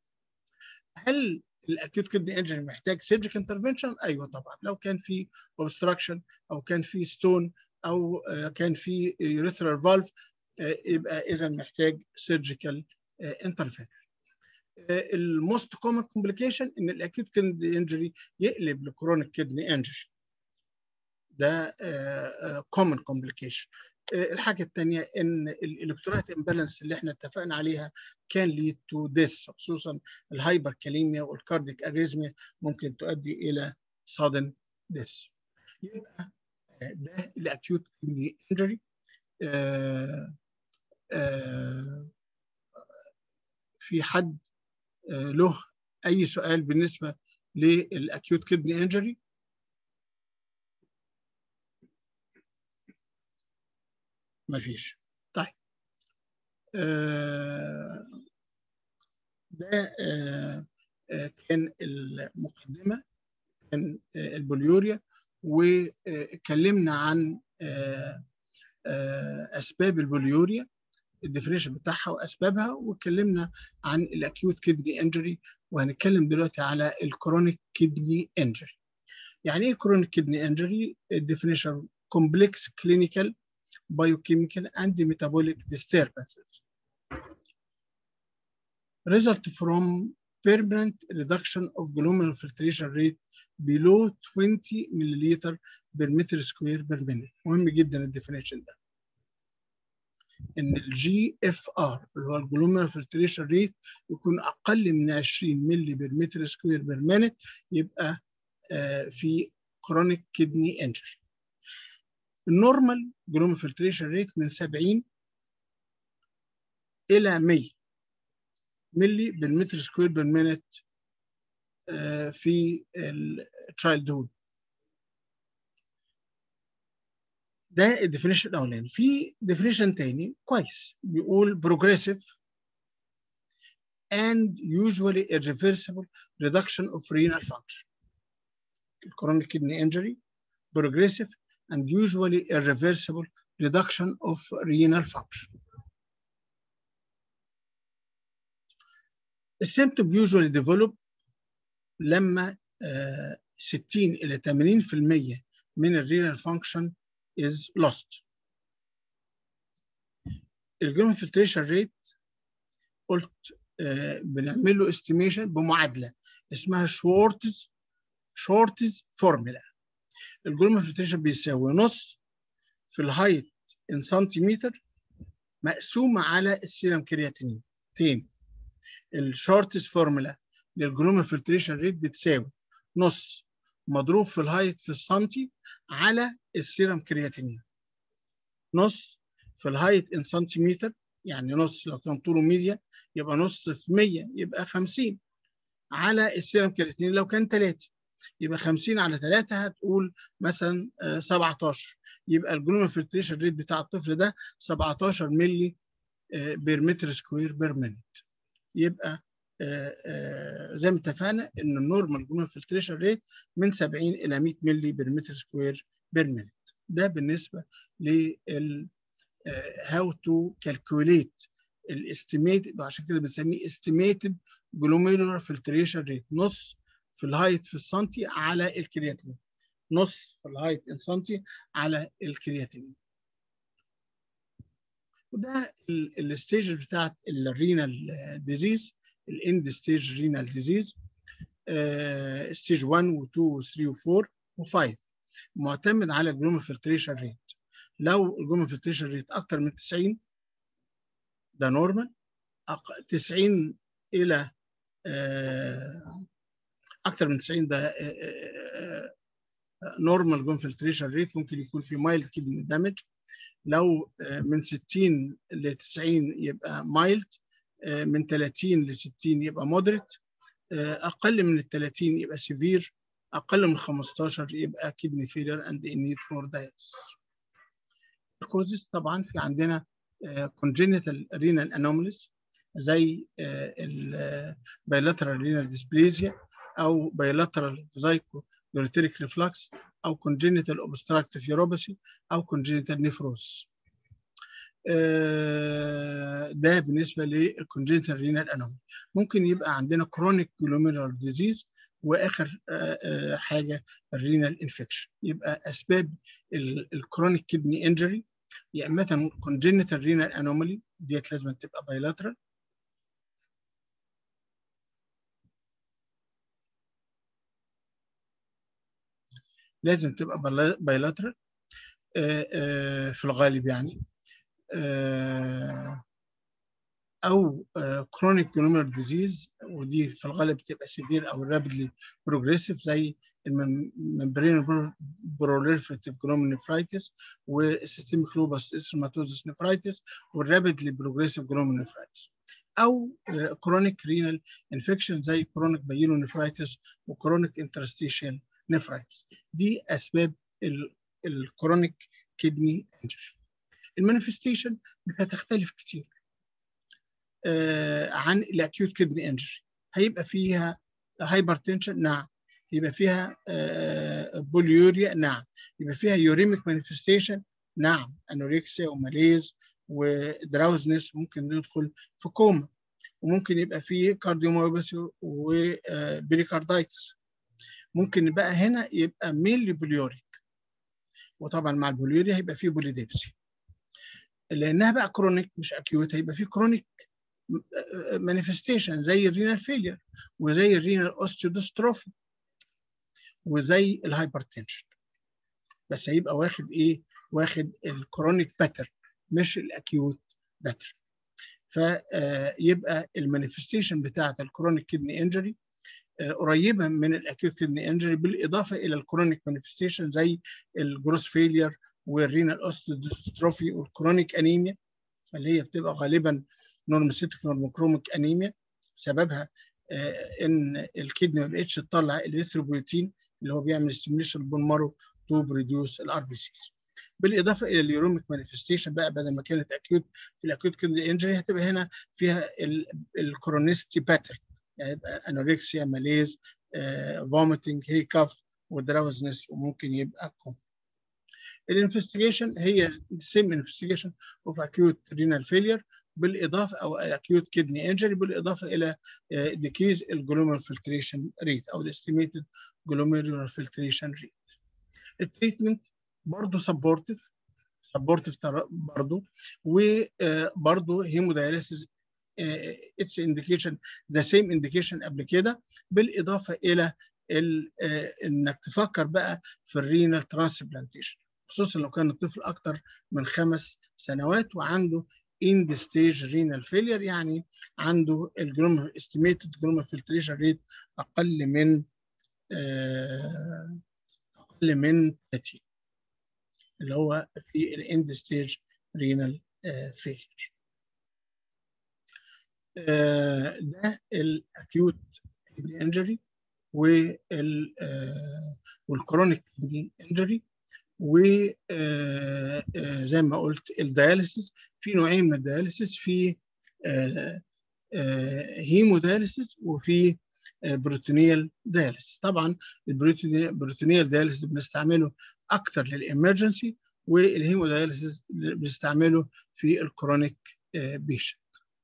هل الاكيوت كدني انجري محتاج سيرجيكال انترفنشن؟ ايوه طبعا. لو كان في اوبستراكشن او كان في ستون او كان في يوريثرال فالف يبقى اذا محتاج سيرجيكال انترفنشن. الموست كومن كومبليكيشن ان الاكيوت كدني انجري يقلب لكرونيك كدني انجري، ده كومن كومبليكيشن. الحاجه الثانيه ان الالكترولايت امبالانس اللي احنا اتفقنا عليها كان ليد تو ديس، خصوصا الهايبركاليميا والكارديك اريزميا ممكن تؤدي الى sudden death. يبقى ده الاكيوت كدني انجري. في حد له اي سؤال بالنسبه للاكيوت كدني انجري؟ مفيش. طيب ده كان المقدمه، كان البوليوريا، واتكلمنا عن اسباب البوليوريا الديفينيشن بتاعها واسبابها، واتكلمنا عن الاكيوت كدني انجري، وهنتكلم دلوقتي على الكرونيك كدني انجري. يعني ايه كرونيك كدني انجري؟ الديفينيشن complex clinical biochemical and metabolic disturbances result from permanent reduction of glomerular filtration rate below 20 milliliter per meter square per minute. مهم جدا الديفينيشن ده، ان الجي اف ار اللي هو الجلوميرال فلتريشن ريت يكون اقل من 20 مللي بير متر سكوير بير مينت، يبقى في كرونيك كدني انجري. النورمال جلوميرال فلتريشن ريت من 70 الى 100 مللي بير متر سكوير بير مينت في التشايلد هود. ده الديفينيشن الاولاني. في ديفينيشن تاني كويس بيقول progressive and usually irreversible reduction of renal function. Chronic kidney injury, progressive and usually irreversible reduction of renal function. The symptom usually develop لما 60 إلى 80% من الرينال function is lost. الجلوميرال فلتريشن ريت قلت بنعمل له استيميشن بمعادله اسمها شورتز فورمولا. الجلوميرال فلتريشن بيساوي نص في الهايت ان سنتيمتر مقسومه على السيرم كرياتينين. تاني، الشورتس فورمولا للجلوميرولار فلتريشن ريت بتساوي نص مضروب في الهايت في السنتي على السيرم كرياتينين. نص في الهايت ان سنتيمتر، يعني نص لو كان طوله 100 يبقى نص في 100 يبقى 50 على السيرم كرياتينين. لو كان 3 يبقى 50 على 3 هتقول مثلا 17. يبقى الجلوميرولار فلتريشن ريت بتاع الطفل ده 17 ملي بير متر سكوير بير مينيت. يبقى زي ما اتفقنا ان النورمال جلوميرولار فلتريشن ريت من 70 الى 100 ملي بير متر سكوير بير مينيت. ده بالنسبه لل how to calculate الاستيميتد، عشان كده بنسميه estimated glomerular filtration rate. نص في الهايت في السنتي على الكرياتين. نص في الهايت ان سنتي على الكرياتين. وده الستيج بتاعت الرينال ديزيز، الاند ستيج رينال ديزيز، ستيج 1 و2 و3 و4 و5، معتمد على الجلوميرولار فلتريشن ريت. لو الجلوميرولار فلتريشن ريت اكتر من 90 ده نورمال. 90 الى اكتر من 90 ده نورمال جلوميرولار فلتريشن ريت، ممكن يكون في مايلد كيدني دامج. لو من 60 ل 90 يبقى مايلد، من 30 ل 60 يبقى مودريت، اقل من ال 30 يبقى سيفير، اقل من 15 يبقى كيدني فيلر اند ان نيد فور دايليسيس. الكوزز طبعا في عندنا congenital renal anomalies زي bilateral renal dysplasia او bilateral psychoureteric reflux او congenital obstructive uropathy او congenital nephrosis. ده بالنسبه للcongenital renal anomaly. ممكن يبقى عندنا chronic glomerular disease، واخر حاجه الرينال انفكشن. يبقى اسباب الكرونيك كيدني انجري يا اما congenital renal anomaly ديت لازم تبقى bilateral، لازم تبقى bilateral في الغالب يعني، او chronic glomerular disease ودي في الغالب بتبقى سيفير او رابيدلي بروجريسيف زي الممبرين بروليفريتيف جلوميرولونيفرايتس والسيستميك لوبس ارثيماتوزس نفرايتس والرابيدلي بروجريسيف جلوميرولونيفرايتس، او كرونيك رينال انفكشن زي كرونيك بايلونيفرايتس وكرونيك انترستيشال نفرايتس. دي اسباب الكرونيك كيدني انجري. المانيفستيشن مش هتختلف كتير عن الاكيوت كيدني انجري. هيبقى فيها هايبرتنشن، نعم. يبقى فيها بوليوريا، نعم. يبقى فيها يوريميك مانيفستيشن، نعم. انوركسيا وماليز ودراوزنس، ممكن ندخل في كوما، وممكن يبقى فيه كارديوميوباثي وبريكاردايتس. ممكن بقى هنا يبقى مينلي بوليوريك، وطبعا مع البوليوريا هيبقى فيه بوليديبسي. لانها بقى كرونيك مش اكيوت، هيبقى فيه كرونيك مانيفستيشن زي الرينال فيلير وزي الرينال اوستيودستروفي وزي الهايبرتنشن، بس هيبقى واخد ايه؟ واخد الكرونيك باتر مش الاكيوت باتر. فيبقى المانيفستيشن بتاعت الكرونيك كيدني انجري قريبه من الاكيوت كيدني انجري، بالاضافه الى الكرونيك مانيفستيشن زي الجروس فيلير والرينال اوستيودستروفي والكرونيك انيميا اللي هي بتبقى غالبا نورموسيتك نورموكروميك انيميا. سببها ان الكدني ما بقتش تطلع الاريثروبويتين اللي هو بيعمل ستيميوليشن للبون مارو تو بروديوس الار بي سيز. بالاضافه الى اليوروميك مانيفستيشن بقى، بدل ما كانت اكيوت في الاكيوت كدني انجري هتبقى هنا فيها الكرونيستي باترن، يعني يبقى انوركسيا، ماليز، فوميتنج، هيكاف ودراوزنس، وممكن يبقى كوم. الانفستيجيشن هي سيم انفستيجيشن اوف اكيوت رينال فيلير بالاضافه او اكيوت كدني انجري، بالاضافه الى ديكريز الجلوميرولار فلتريشن ريت او الاستيميتد جلوميرولار فلتريشن ريت. التريتمنت برضه سبورتيف برضه، وبرضه هيموداياليسيس اتس انديكيشن ذا سيم انديكيشن قبل كده، بالاضافه الى انك تفكر بقى في الرينال ترانسبلانتيشن، خصوصا لو كان الطفل اكتر من 5 سنوات وعنده end stage renal failure، يعني عنده estimated glomerular filtration rate اقل من 30 اللي هو في الاند ستيج رينال فيلير. ده الاكيوت كدني انجري والكرونيك كدني انجري، وزي ما قلت الدياليسيس في نوعين من الدياليسيس، في هيمودياليسيس وفي بروتينيال دياليسيس. طبعا البروتينيال دياليسيس بنستعمله اكتر للامرجنسي، والهيمودياليسيس بنستعمله في الكرونيك بيشنت.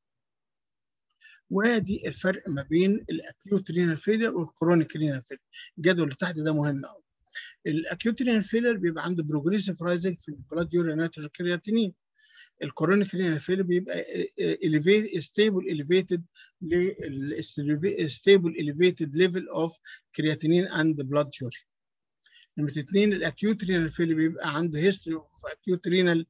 وادي الفرق ما بين الاكيوت رينال فيلير والكرونيك رينال فيلير. الجدول اللي تحت ده مهم قوي. الاكيوت رينال فيلير بيبقى عنده بروجريسيف رايزنج في البلاد يوريا نيتروجين كرياتينين. الكورونيك رينال فيلير بيبقى ستيبل اليفيتد ليفل اوف كرياتينين اند بلاد يوريا. نمرة 2 الاكيوت رينال فيلير بيبقى عنده هيستوري اوف اكيوت رينال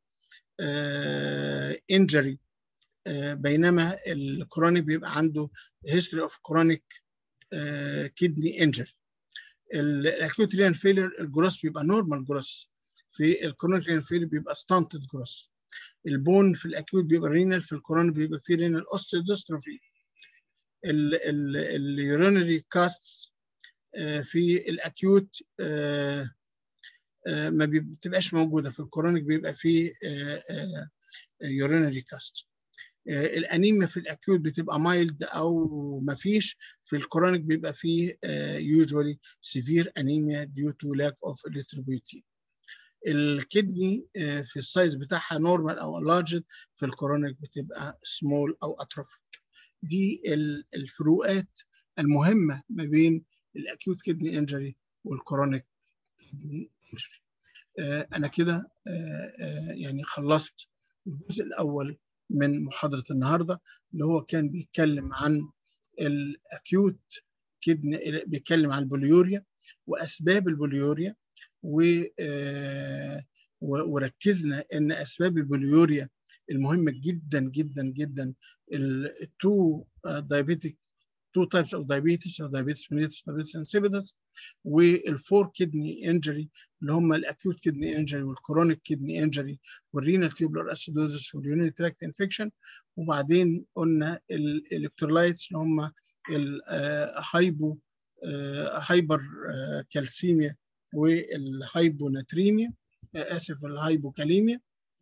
انجري، بينما الكرونيك بيبقى عنده هيستوري اوف كرونيك كدني انجري. الاكيوت رينال فيلير الجروس بيبقى نورمال جروس، في الكرونيك رينال فيلير بيبقى ستانتد جروس. البون في الاكيوت بيبقى رينال، في الكورونيك بيبقى فيه رينال اوستيودستروفي. اليورينري كاستس في الاكيوت ما بتبقاش موجوده، في الكورونيك بيبقى فيه يورينري كاست. الانيميا في الاكيوت بتبقى مايلد او ما فيش، في الكورونيك بيبقى فيه يوجوالي سيفير انيميا ديو تو لاك اوف اريثروبويتين. الكدني في السايز بتاعها نورمال او لارج، في الكورونيك بتبقى سمول او اتروفيك. دي الفروقات المهمه ما بين الاكيوت كدني انجري والكورونيك كدني انجري. انا كده يعني خلصت الجزء الاول من محاضره النهارده، اللي هو كان بيتكلم عن الاكيوت كدني، بيتكلم عن البوليوريا واسباب البوليوريا، وركزنا ان اسباب البوليوريا المهمه جدا جدا جدا التو تايبس اوف دايابيتس، دايابيتس mellitus ودايابيتس insipidus، والفور كدني انجري اللي هم الاكيوت كدني انجري والكرونيك كدني انجري والرينال تيوبولار اسيدوزس واليورينري تراكت انفكشن. وبعدين قلنا الالكترولايتس اللي هم هايبر كالسيميا والهايبوناتريميا، الهايبوكاليميا.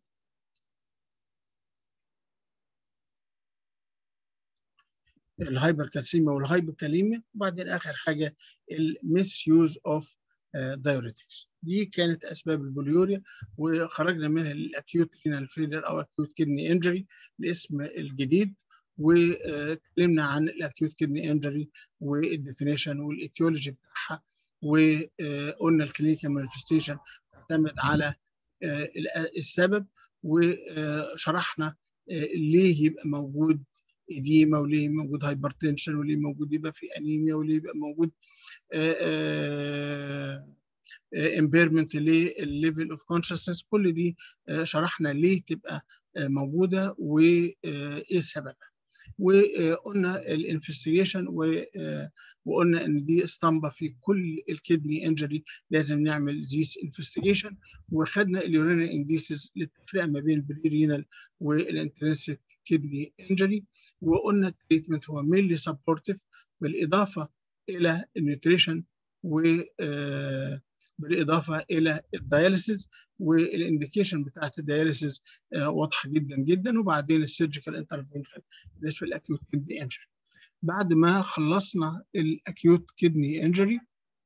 الهايبركالسيميا والهايبوكاليميا. وبعدين اخر حاجه الميس يوز اوف دايوريتكس. دي كانت اسباب البوليوريا، وخرجنا منها الاكيوت رينال فيلير او اكيوت كدني انجري الاسم الجديد، واتكلمنا عن الاكيوت كدني انجري والديفينيشن والايتيولوجي بتاعها، وقلنا الكلينيكال مانيفستيشن تعتمد على السبب، وشرحنا ليه يبقى موجود إديمة، وليه موجود هايبرتنشن، وليه موجود يبقى في أنيميا، وليه يبقى موجود امبيرمنت للليفل اوف كونشسنس. كل دي شرحنا ليه تبقى موجودة وايه سببها. وقلنا الانفستيجيشن، وقلنا ان دي اسطمبه في كل الكدني انجري لازم نعمل ذيس انفستيجيشن. وخدنا اليورينال انديسز للتفرقه ما بين البري رينال والانترنسيك كدني انجري. وقلنا التريتمنت هو مينلي سبورتيف بالاضافه الى النيوتريشن بالاضافه الى الدياليسيس، والانديكيشن بتاعت الدياليسيس واضحه جدا جدا. وبعدين السيرجيكال انترفنشن بالنسبه للاكيوت كدني انجري. بعد ما خلصنا الاكيوت كدني انجري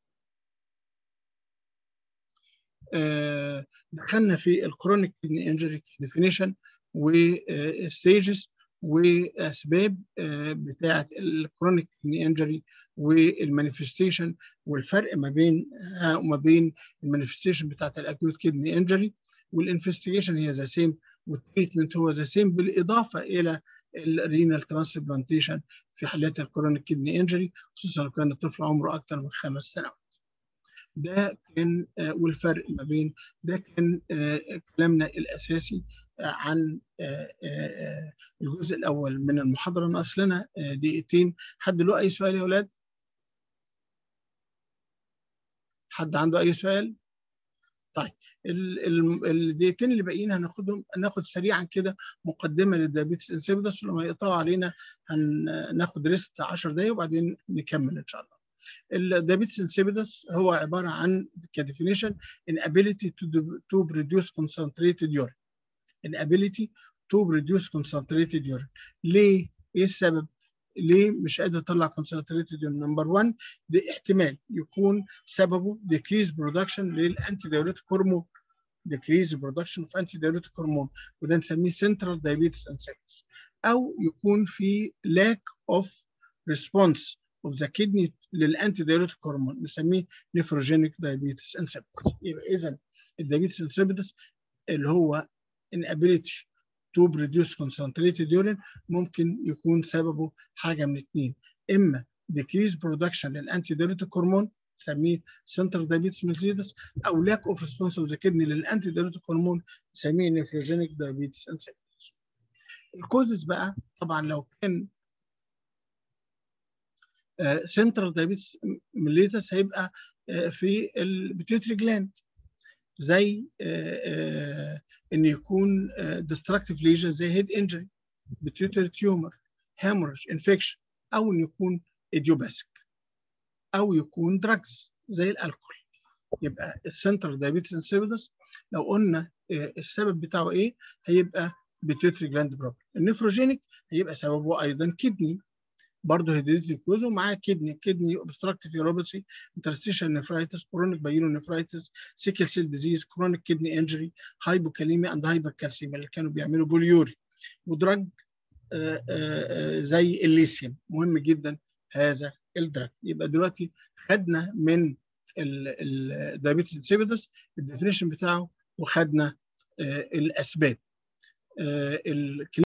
دخلنا في الكرونيك كدني انجري ديفينيشن وستيجز واسباب بتاعه الكرونيك كدني انجري والمانيفستيشن، والفرق ما بينها وما بين المانيفستيشن بتاعه الاكيوت كدني انجري. والانفستيجيشن هي ذا سيم، والتريتمنت هو ذا سيم، بالاضافه الى الرينال ترانسبلانتيشن في حالات الكرونيك كدني انجري، خصوصا لو كان الطفل عمره اكثر من 5 سنوات. ده كان والفرق ما بين ده كان كلامنا الاساسي عن الجزء الاول من المحاضره. ناقص لنا دقيقتين. حد له اي سؤال يا اولاد؟ حد عنده اي سؤال؟ طيب الدقيقتين اللي باقيين هناخد سريعا كده مقدمه للدايابيتس انسيبيدس، ولما يقطعوا علينا هناخد ريست 10 دقايق وبعدين نكمل ان شاء الله. الدايابيتس انسيبيدس هو عباره عن كديفينيشن inability to produce concentrated urine. inability to produce concentrated urine. ليه؟ ايه السبب؟ ليه مش قادر اطلع concentrated urine؟ نمبر 1 ده احتمال يكون سببه decrease production للانتي دايوريتيك هرمون. decrease production of antidiuretic hormone، وده نسميه central diabetes insipidus. او يكون في lack of response of the kidney للانتيدايوريتيك هرمون، نسميه nephrogenic diabetes insipidus. يبقى اذا الدايابيتس insipidus اللي هو inability to produce concentrated urine ممكن يكون سببه حاجه من اثنين: اما decrease production للانتيدايوريتيك هرمون نسميه central diabetes mellitus، او lack of response of the kidney للانتيدايوريتيك هرمون نسميه nephrogenic diabetes insipidus. الكوزز بقى طبعا لو كان central diabetes mellitus هيبقى في البيتيوتري جلاند، زي ان يكون destructive lesion زي head injury، pituitary tumor، hemorrhage، infection، او ان يكون idiopathic، او يكون drugs زي الالكول. يبقى السنترال دايابيتس انسيبيدس لو قلنا السبب بتاعه ايه هيبقى بيتيوتري جلاند بروبلم. النفروجينيك هيبقى سببه ايضا كدني، برضه هيديتري كوز ومعاه كدني اوبستراكتيف يوروباثي، انترستيشال نفرايتس، كرونيك بايلو نفرايتس، سيكل سيل ديزيز، كرونيك كدني انجري، هايبوكاليميا اند هايبركالسيميا اللي كانوا بيعملوا بوليوري، ودراج زي الليثيوم. مهم جدا هذا الدراج. يبقى دلوقتي خدنا من الدايابيتس انسيبيدس الديفينيشن بتاعه، وخدنا الاسباب.